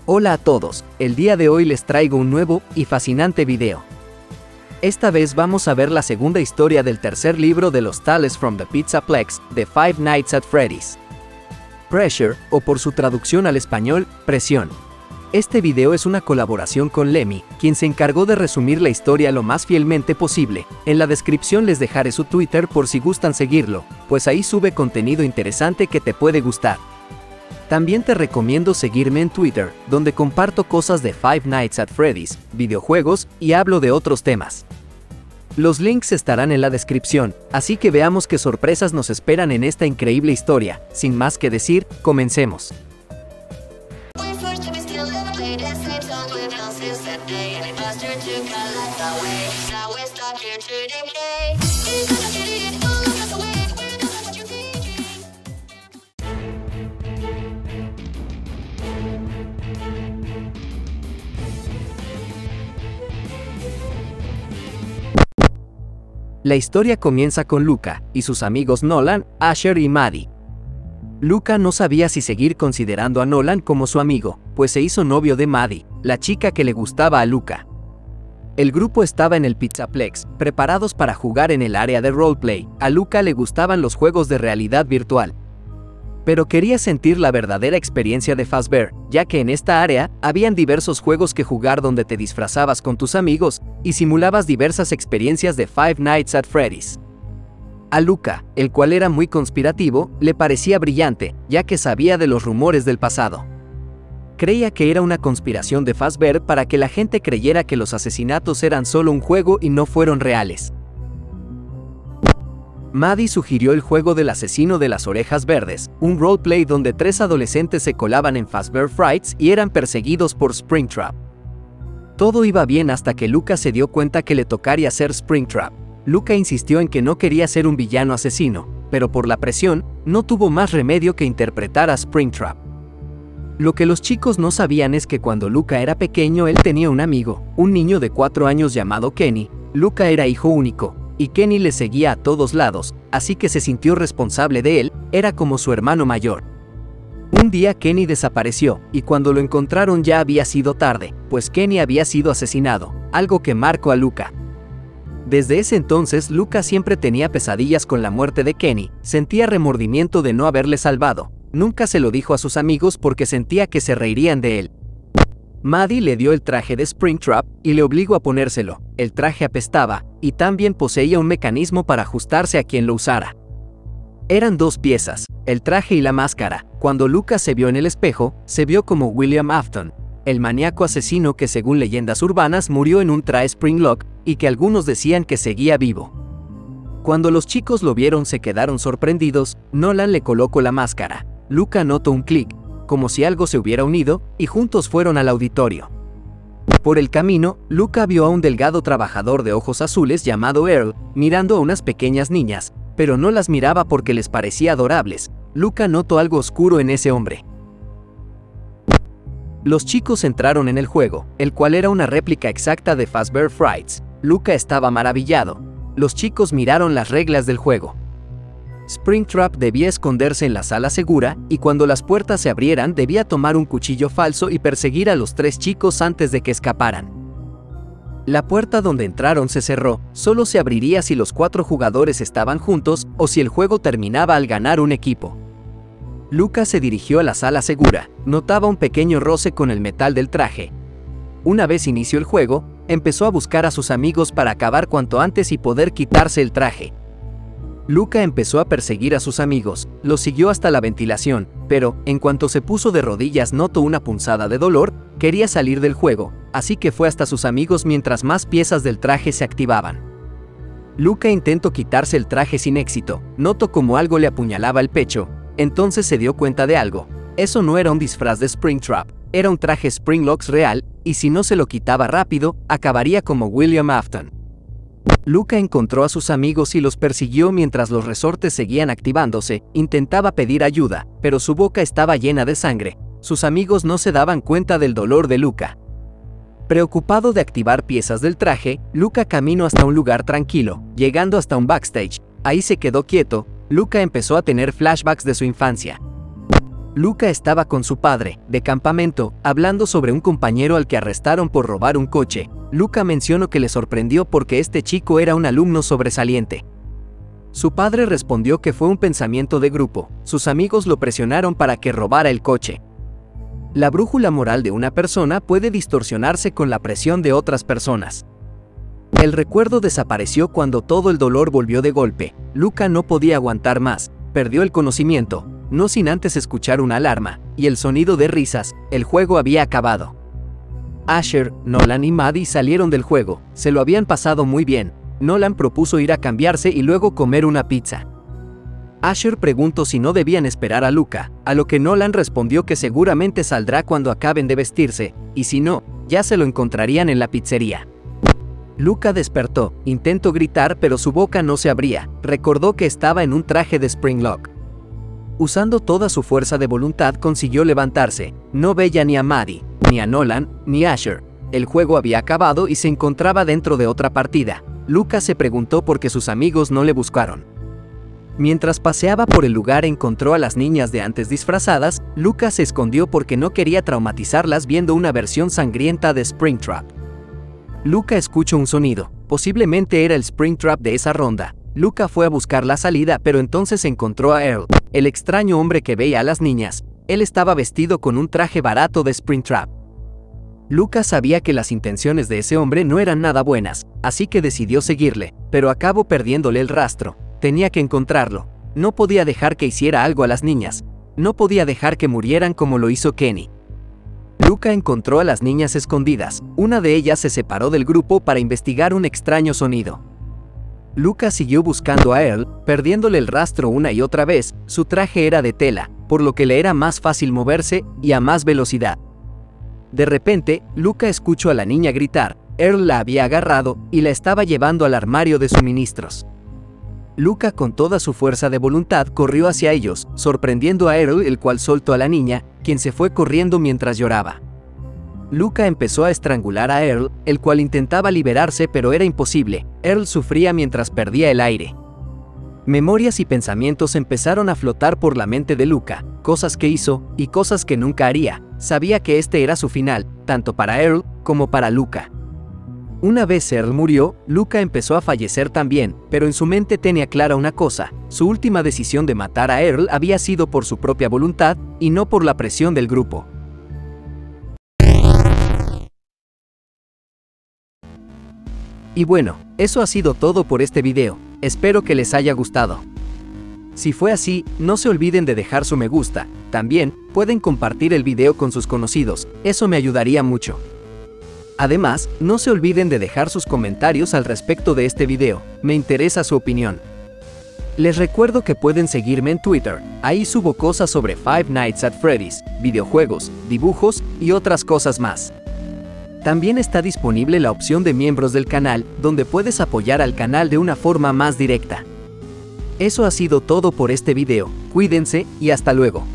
Hola a todos, el día de hoy les traigo un nuevo y fascinante video. Esta vez vamos a ver la segunda historia del tercer libro de los Tales from the Pizzaplex de Five Nights at Freddy's. Pressure, o por su traducción al español, presión. Este video es una colaboración con Lemmy, quien se encargó de resumir la historia lo más fielmente posible. En la descripción les dejaré su Twitter por si gustan seguirlo, pues ahí sube contenido interesante que te puede gustar. También te recomiendo seguirme en Twitter, donde comparto cosas de Five Nights at Freddy's, videojuegos y hablo de otros temas. Los links estarán en la descripción, así que veamos qué sorpresas nos esperan en esta increíble historia. Sin más que decir, comencemos. La historia comienza con Luca y sus amigos Nolan, Asher y Maddie. Luca no sabía si seguir considerando a Nolan como su amigo, pues se hizo novio de Maddie, la chica que le gustaba a Luca. El grupo estaba en el Pizzaplex, preparados para jugar en el área de roleplay. A Luca le gustaban los juegos de realidad virtual, pero quería sentir la verdadera experiencia de Fazbear, ya que en esta área habían diversos juegos que jugar donde te disfrazabas con tus amigos y simulabas diversas experiencias de Five Nights at Freddy's. A Luca, el cual era muy conspirativo, le parecía brillante, ya que sabía de los rumores del pasado. Creía que era una conspiración de Fazbear para que la gente creyera que los asesinatos eran solo un juego y no fueron reales. Maddie sugirió el juego del asesino de las orejas verdes, un roleplay donde 3 adolescentes se colaban en Fazbear Frights y eran perseguidos por Springtrap. Todo iba bien hasta que Luca se dio cuenta que le tocaría ser Springtrap. Luca insistió en que no quería ser un villano asesino, pero por la presión, no tuvo más remedio que interpretar a Springtrap. Lo que los chicos no sabían es que cuando Luca era pequeño él tenía un amigo, un niño de 4 años llamado Kenny. Luca era hijo único, y Kenny le seguía a todos lados, así que se sintió responsable de él, era como su hermano mayor. Un día Kenny desapareció, y cuando lo encontraron ya había sido tarde, pues Kenny había sido asesinado, algo que marcó a Luca. Desde ese entonces Luca siempre tenía pesadillas con la muerte de Kenny, sentía remordimiento de no haberle salvado, nunca se lo dijo a sus amigos porque sentía que se reirían de él. Maddie le dio el traje de Springtrap y le obligó a ponérselo. El traje apestaba, y también poseía un mecanismo para ajustarse a quien lo usara. Eran 2 piezas, el traje y la máscara. Cuando Luca se vio en el espejo, se vio como William Afton, el maníaco asesino que según leyendas urbanas murió en un traje Springlock y que algunos decían que seguía vivo. Cuando los chicos lo vieron se quedaron sorprendidos. Nolan le colocó la máscara. Luca notó un clic, como si algo se hubiera unido, y juntos fueron al auditorio. Por el camino, Luca vio a un delgado trabajador de ojos azules llamado Earl, mirando a unas pequeñas niñas, pero no las miraba porque les parecía adorables. Luca notó algo oscuro en ese hombre. Los chicos entraron en el juego, el cual era una réplica exacta de Fazbear Frights. Luca estaba maravillado. Los chicos miraron las reglas del juego. Springtrap debía esconderse en la sala segura, y cuando las puertas se abrieran debía tomar un cuchillo falso y perseguir a los 3 chicos antes de que escaparan. La puerta donde entraron se cerró, solo se abriría si los 4 jugadores estaban juntos o si el juego terminaba al ganar un equipo. Luca se dirigió a la sala segura, notaba un pequeño roce con el metal del traje. Una vez inició el juego, empezó a buscar a sus amigos para acabar cuanto antes y poder quitarse el traje. Luca empezó a perseguir a sus amigos, los siguió hasta la ventilación, pero, en cuanto se puso de rodillas notó una punzada de dolor, quería salir del juego, así que fue hasta sus amigos mientras más piezas del traje se activaban. Luca intentó quitarse el traje sin éxito, notó como algo le apuñalaba el pecho, entonces se dio cuenta de algo. Eso no era un disfraz de Springtrap, era un traje Springlocks real, y si no se lo quitaba rápido, acabaría como William Afton. Luca encontró a sus amigos y los persiguió mientras los resortes seguían activándose. Intentaba pedir ayuda, pero su boca estaba llena de sangre. Sus amigos no se daban cuenta del dolor de Luca. Preocupado de activar piezas del traje, Luca caminó hasta un lugar tranquilo, llegando hasta un backstage. Ahí se quedó quieto. Luca empezó a tener flashbacks de su infancia. Luca estaba con su padre, de campamento, hablando sobre un compañero al que arrestaron por robar un coche. Luca mencionó que le sorprendió porque este chico era un alumno sobresaliente. Su padre respondió que fue un pensamiento de grupo, sus amigos lo presionaron para que robara el coche. La brújula moral de una persona puede distorsionarse con la presión de otras personas. El recuerdo desapareció cuando todo el dolor volvió de golpe. Luca no podía aguantar más, perdió el conocimiento, no sin antes escuchar una alarma, y el sonido de risas. El juego había acabado. Asher, Nolan y Maddie salieron del juego, se lo habían pasado muy bien. Nolan propuso ir a cambiarse y luego comer una pizza. Asher preguntó si no debían esperar a Luca, a lo que Nolan respondió que seguramente saldrá cuando acaben de vestirse, y si no, ya se lo encontrarían en la pizzería. Luca despertó, intentó gritar pero su boca no se abría, recordó que estaba en un traje de Springlock. Usando toda su fuerza de voluntad consiguió levantarse, no veía ni a Maddie, ni a Nolan, ni a Asher. El juego había acabado y se encontraba dentro de otra partida. Luca se preguntó por qué sus amigos no le buscaron. Mientras paseaba por el lugar encontró a las niñas de antes disfrazadas. Luca se escondió porque no quería traumatizarlas viendo una versión sangrienta de Springtrap. Luca escuchó un sonido, posiblemente era el Springtrap de esa ronda. Luca fue a buscar la salida pero entonces encontró a Earl, el extraño hombre que veía a las niñas. Él estaba vestido con un traje barato de Springtrap. Luca sabía que las intenciones de ese hombre no eran nada buenas, así que decidió seguirle, pero acabó perdiéndole el rastro. Tenía que encontrarlo. No podía dejar que hiciera algo a las niñas. No podía dejar que murieran como lo hizo Kenny. Luca encontró a las niñas escondidas. Una de ellas se separó del grupo para investigar un extraño sonido. Luca siguió buscando a Earl, perdiéndole el rastro una y otra vez. Su traje era de tela, por lo que le era más fácil moverse y a más velocidad. De repente, Luca escuchó a la niña gritar. Earl la había agarrado y la estaba llevando al armario de suministros. Luca con toda su fuerza de voluntad corrió hacia ellos, sorprendiendo a Earl, el cual soltó a la niña, quien se fue corriendo mientras lloraba. Luca empezó a estrangular a Earl, el cual intentaba liberarse pero era imposible. Earl sufría mientras perdía el aire. Memorias y pensamientos empezaron a flotar por la mente de Luca, cosas que hizo y cosas que nunca haría. Sabía que este era su final, tanto para Earl como para Luca. Una vez Earl murió, Luca empezó a fallecer también, pero en su mente tenía clara una cosa: su última decisión de matar a Earl había sido por su propia voluntad y no por la presión del grupo. Y bueno, eso ha sido todo por este video, espero que les haya gustado. Si fue así, no se olviden de dejar su me gusta, también pueden compartir el video con sus conocidos, eso me ayudaría mucho. Además, no se olviden de dejar sus comentarios al respecto de este video, me interesa su opinión. Les recuerdo que pueden seguirme en Twitter, ahí subo cosas sobre Five Nights at Freddy's, videojuegos, dibujos y otras cosas más. También está disponible la opción de miembros del canal, donde puedes apoyar al canal de una forma más directa. Eso ha sido todo por este video, cuídense y hasta luego.